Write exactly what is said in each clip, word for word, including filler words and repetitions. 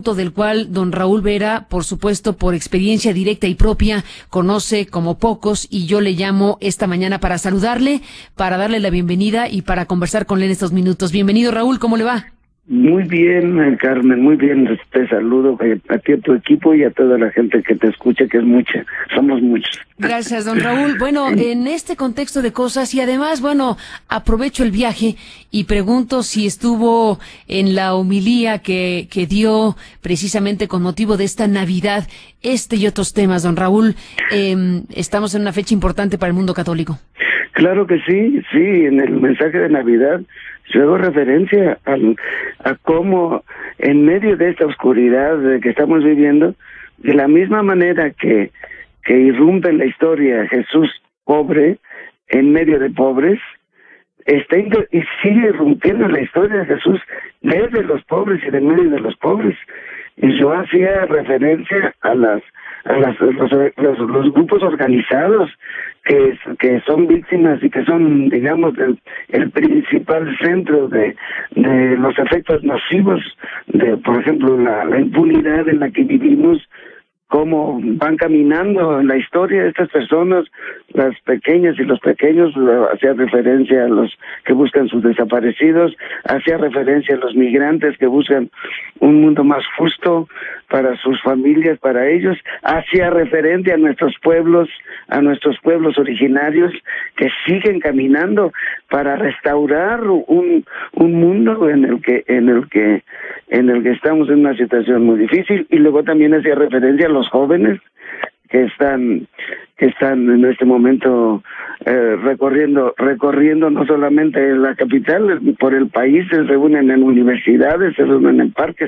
del cual don Raúl Vera, por supuesto, por experiencia directa y propia, conoce como pocos, y yo le llamo esta mañana para saludarle, para darle la bienvenida y para conversar con él en estos minutos. Bienvenido, Raúl, ¿cómo le va? Muy bien, Carmen, muy bien. Te saludo a ti, a tu equipo y a toda la gente que te escucha, que es mucha, somos muchos. Gracias, don Raúl. Bueno, en este contexto de cosas, y además, bueno, aprovecho el viaje y pregunto si estuvo en la homilía que, que dio precisamente con motivo de esta Navidad, este y otros temas, don Raúl. Eh, estamos en una fecha importante para el mundo católico. Claro que sí, sí, en el mensaje de Navidad yo hago referencia al, a cómo en medio de esta oscuridad que estamos viviendo, de la misma manera que, que irrumpe en la historia Jesús pobre, en medio de pobres, está y sigue irrumpiendo en la historia de Jesús desde los pobres y de medio de los pobres. Y yo hacía referencia a las a las, los, los, los grupos organizados que, que son víctimas y que son, digamos, el, el principal centro de, de los efectos nocivos de, por ejemplo, la, la impunidad en la que vivimos, cómo van caminando en la historia de estas personas, las pequeñas y los pequeños. Hacía referencia a los que buscan sus desaparecidos, hacía referencia a los migrantes que buscan un mundo más justo para sus familias, para ellos, hacía referencia a nuestros pueblos, a nuestros pueblos originarios que siguen caminando para restaurar un, un mundo en el que, en el que, en el que estamos en una situación muy difícil. Y luego también hacía referencia a los jóvenes que están que están en este momento eh, recorriendo recorriendo no solamente la capital, por el país, se reúnen en universidades, se reúnen en parques.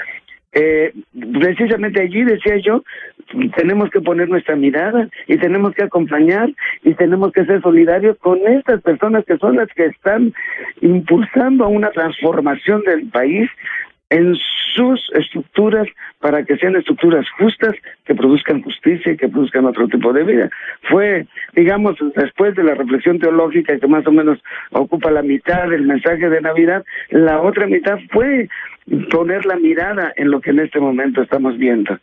Eh, precisamente allí, decía yo, tenemos que poner nuestra mirada y tenemos que acompañar y tenemos que ser solidarios con estas personas que son las que están impulsando una transformación del país en sus estructuras para que sean estructuras justas, que produzcan justicia y que produzcan otro tipo de vida. Fue, digamos, después de la reflexión teológica que más o menos ocupa la mitad del mensaje de Navidad, la otra mitad fue poner la mirada en lo que en este momento estamos viendo.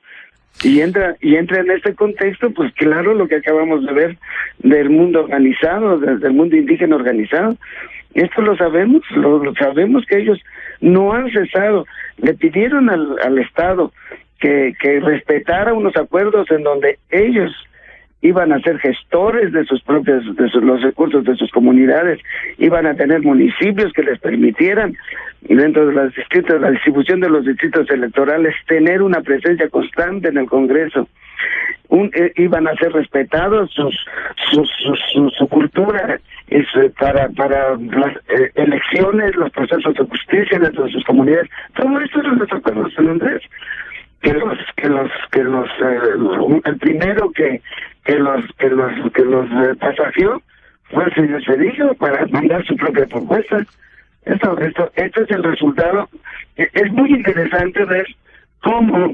Y entra y entra en este contexto, pues claro, lo que acabamos de ver del mundo organizado, del mundo indígena organizado. Esto lo sabemos, lo, lo sabemos que ellos no han cesado. Le pidieron al, al Estado que, que respetara unos acuerdos en donde ellos iban a ser gestores de sus propios, de sus, los recursos de sus comunidades, iban a tener municipios que les permitieran, dentro de los distritos, la distribución de los distritos electorales, tener una presencia constante en el Congreso. Un, eh, iban a ser respetados sus, sus, sus, su, su cultura es, eh, para para las eh, elecciones, los procesos de justicia dentro de sus comunidades. Todo esto es los acuerdos de San Andrés. Que los que los que los eh, el primero que que los que los que los eh, pasajeó fue el señor Cedillo para mandar su propia propuesta. Esto esto esto es el resultado. Es muy interesante ver cómo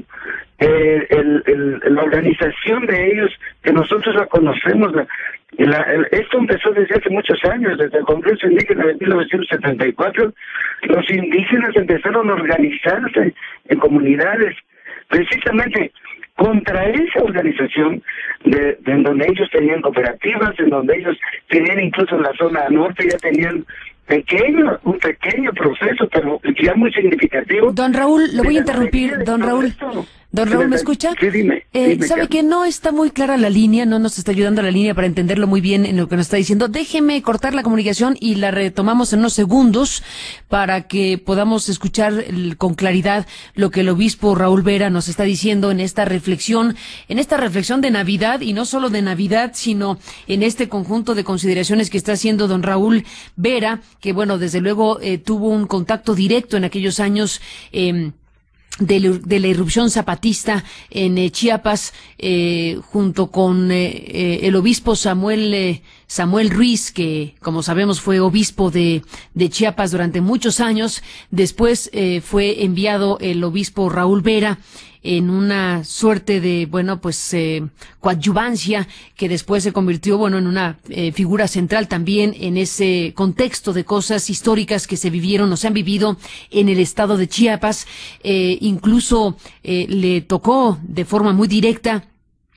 eh, el, el, la organización de ellos, que nosotros la conocemos, la, la, el, esto empezó desde hace muchos años, desde el Congreso Indígena de mil novecientos setenta y cuatro, los indígenas empezaron a organizarse en comunidades, precisamente contra esa organización de, de en donde ellos tenían cooperativas, en donde ellos tenían incluso en la zona norte ya tenían pequeño, un pequeño proceso, pero ya muy significativo. Don Raúl, lo voy a interrumpir, don Raúl. Don Raúl, ¿me escucha? Sí, dime. Eh, dime sabe Carmen. que no está muy clara la línea, no nos está ayudando la línea para entenderlo muy bien en lo que nos está diciendo. Déjeme cortar la comunicación y la retomamos en unos segundos para que podamos escuchar el, con claridad lo que el obispo Raúl Vera nos está diciendo en esta reflexión, en esta reflexión de Navidad, y no solo de Navidad, sino en este conjunto de consideraciones que está haciendo don Raúl Vera, que bueno, desde luego eh, tuvo un contacto directo en aquellos años eh, De, de la irrupción zapatista en eh, Chiapas, eh, junto con eh, eh, el obispo Samuel eh, Samuel Ruiz, que como sabemos fue obispo de, de Chiapas durante muchos años. Después eh, fue enviado el obispo Raúl Vera en una suerte de, bueno, pues eh, coadyuvancia que después se convirtió, bueno, en una eh, figura central también en ese contexto de cosas históricas que se vivieron o se han vivido en el estado de Chiapas. Eh, incluso eh, le tocó de forma muy directa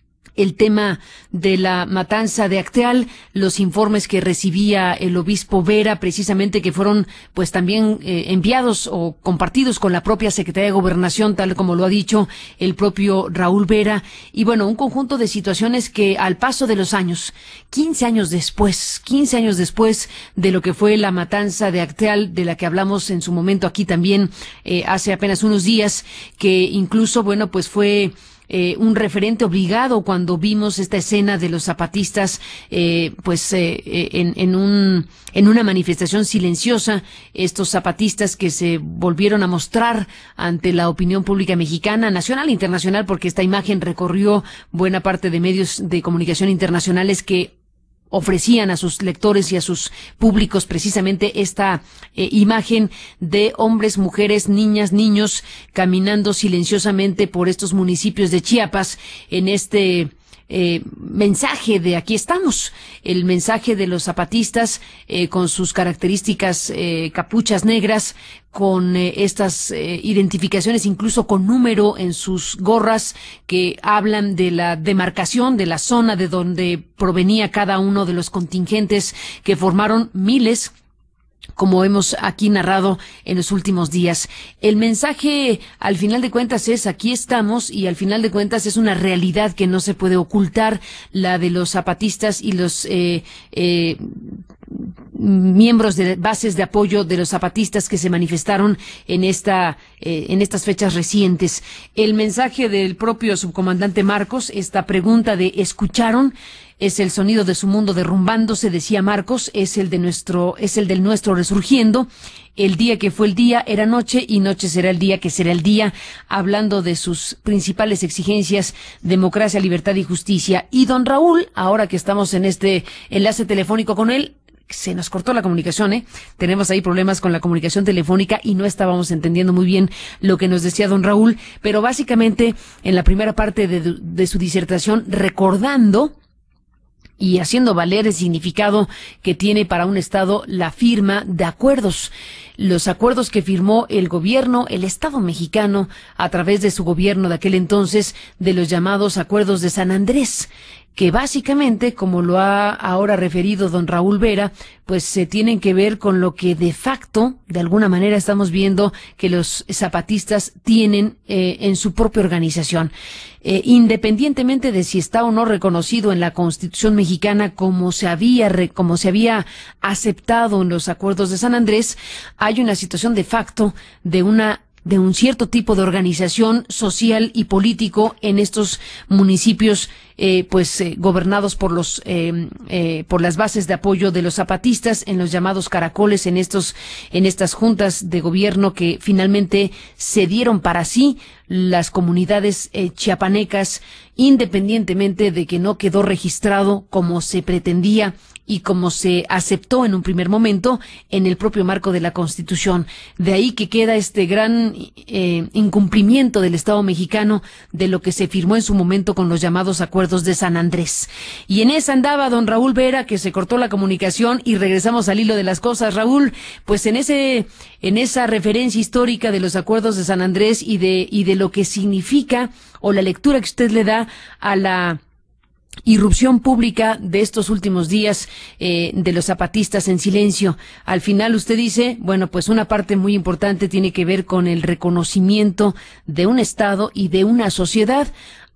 el tema de la matanza de Acteal, los informes que recibía el obispo Vera, precisamente que fueron pues también eh, enviados o compartidos con la propia Secretaría de Gobernación, tal como lo ha dicho el propio Raúl Vera, y bueno, un conjunto de situaciones que al paso de los años, quince años después, quince años después de lo que fue la matanza de Acteal, de la que hablamos en su momento aquí también eh, hace apenas unos días, que incluso, bueno, pues fue Eh, un referente obligado cuando vimos esta escena de los zapatistas, eh, pues eh, en, en un en una manifestación silenciosa, estos zapatistas que se volvieron a mostrar ante la opinión pública mexicana, nacional e internacional, porque esta imagen recorrió buena parte de medios de comunicación internacionales que ofrecían a sus lectores y a sus públicos precisamente esta eh, imagen de hombres, mujeres, niñas, niños caminando silenciosamente por estos municipios de Chiapas en este eh, mensaje de aquí estamos, el mensaje de los zapatistas eh, con sus características eh, capuchas negras, con eh, estas eh, identificaciones incluso con número en sus gorras que hablan de la demarcación de la zona de donde provenía cada uno de los contingentes que formaron miles, como hemos aquí narrado en los últimos días. El mensaje, al final de cuentas, es aquí estamos, y al final de cuentas es una realidad que no se puede ocultar, la de los zapatistas y los eh, eh, miembros de bases de apoyo de los zapatistas que se manifestaron en esta eh, en estas fechas recientes. El mensaje del propio subcomandante Marcos, esta pregunta de ¿escucharon? Es el sonido de su mundo derrumbándose, decía Marcos, es el de nuestro, es el del nuestro resurgiendo. El día que fue el día era noche y noche será el día que será el día, hablando de sus principales exigencias, democracia, libertad y justicia. Y don Raúl, ahora que estamos en este enlace telefónico con él, se nos cortó la comunicación, ¿eh? Tenemos ahí problemas con la comunicación telefónica y no estábamos entendiendo muy bien lo que nos decía don Raúl, pero básicamente en la primera parte de, de su disertación, recordando y haciendo valer el significado que tiene para un Estado la firma de acuerdos. Los acuerdos que firmó el gobierno, el Estado mexicano, a través de su gobierno de aquel entonces, de los llamados Acuerdos de San Andrés, que básicamente, como lo ha ahora referido don Raúl Vera, pues se tienen que ver con lo que de facto, de alguna manera estamos viendo que los zapatistas tienen eh, en su propia organización. Eh, independientemente de si está o no reconocido en la Constitución mexicana como se había re, como se había aceptado en los Acuerdos de San Andrés, hay una situación de facto de una de un cierto tipo de organización social y político en estos municipios eh, pues eh, gobernados por los eh, eh, por las bases de apoyo de los zapatistas, en los llamados caracoles, en estos en estas juntas de gobierno que finalmente se dieron para sí las comunidades eh, chiapanecas, independientemente de que no quedó registrado como se pretendía y como se aceptó en un primer momento en el propio marco de la Constitución. De ahí que queda este gran eh, incumplimiento del Estado mexicano de lo que se firmó en su momento con los llamados Acuerdos de San Andrés. Y en esa andaba don Raúl Vera, que se cortó la comunicación, y regresamos al hilo de las cosas. Raúl, pues en ese en esa referencia histórica de los Acuerdos de San Andrés y de y de lo que significa, o la lectura que usted le da a la irrupción pública de estos últimos días eh, de los zapatistas en silencio. Al final usted dice, bueno, pues una parte muy importante tiene que ver con el reconocimiento de un Estado y de una sociedad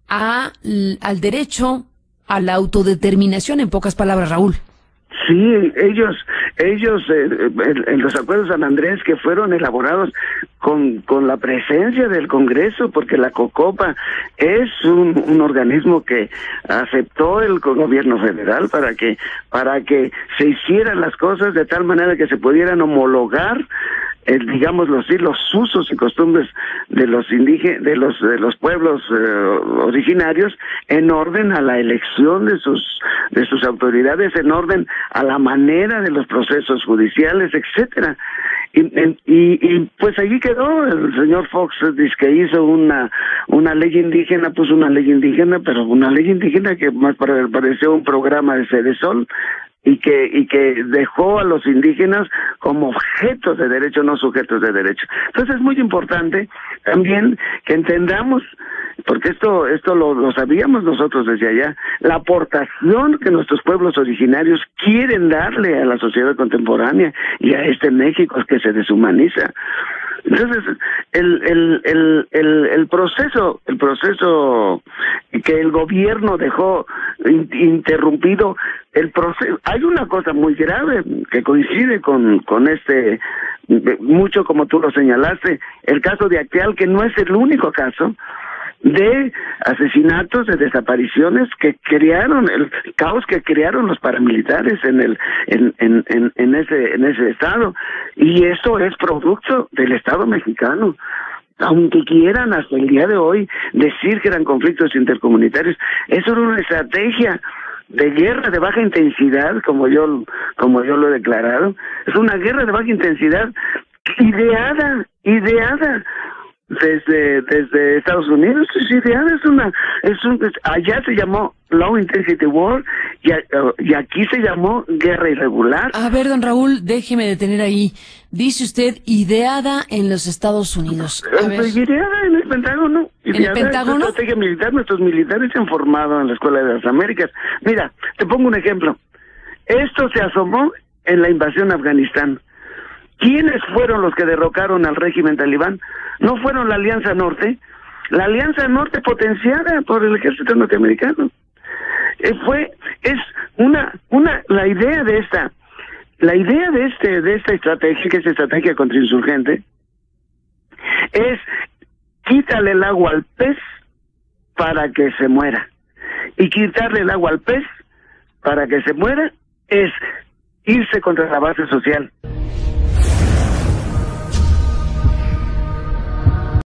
a, al derecho a la autodeterminación, en pocas palabras, Raúl. Sí, ellos, ellos eh, en, en los Acuerdos de San Andrés, que fueron elaborados con, con la presencia del Congreso, porque la COCOPA es un, un organismo que aceptó el gobierno federal para que, para que se hicieran las cosas de tal manera que se pudieran homologar eh, digámoslo así, los usos y costumbres de los indígenas, de los de los pueblos eh, originarios, en orden a la elección de sus de sus autoridades, en orden a la manera de los procesos judiciales, etcétera. Y, y, y pues allí quedó. El señor Fox dice que hizo una una ley indígena, puso una ley indígena, pero una ley indígena que más pareció un programa de Cedesol, y que y que dejó a los indígenas como objetos de derecho, no sujetos de derecho. Entonces es muy importante también que entendamos, porque esto esto lo, lo sabíamos nosotros desde allá, la aportación que nuestros pueblos originarios quieren darle a la sociedad contemporánea y a este México que se deshumaniza. Entonces, el, el, el, el, el proceso, el proceso que el gobierno dejó in, interrumpido, el proceso, hay una cosa muy grave que coincide con, con este, mucho como tú lo señalaste, el caso de Acteal, que no es el único caso de asesinatos, de desapariciones que crearon, el caos que crearon los paramilitares en el en, en, en, en ese en ese estado, y eso es producto del Estado mexicano. Aunque quieran hasta el día de hoy decir que eran conflictos intercomunitarios, eso era una estrategia de guerra de baja intensidad, como yo como yo lo he declarado. Es una guerra de baja intensidad ideada, ideada desde desde Estados Unidos. Es ideada, es una es un es, allá se llamó Low Intensity War y, uh, y aquí se llamó guerra irregular. A ver, don Raúl, déjeme detener ahí. Dice usted ideada en los Estados Unidos. A ver. Ideada en el Pentágono. ¿En el Pentágono? Estrategia militar. Nuestros militares se han formado en la Escuela de las Américas. Mira, te pongo un ejemplo. Esto se asomó en la invasión a Afganistán. ¿Quiénes fueron los que derrocaron al régimen talibán? ¿No fueron la Alianza Norte? La Alianza Norte potenciada por el ejército norteamericano. Eh, fue, es una, una, la idea de esta, la idea de este, de esta estrategia, que es estrategia contrainsurgente, es quítale el agua al pez para que se muera. Y quitarle el agua al pez para que se muera es irse contra la base social.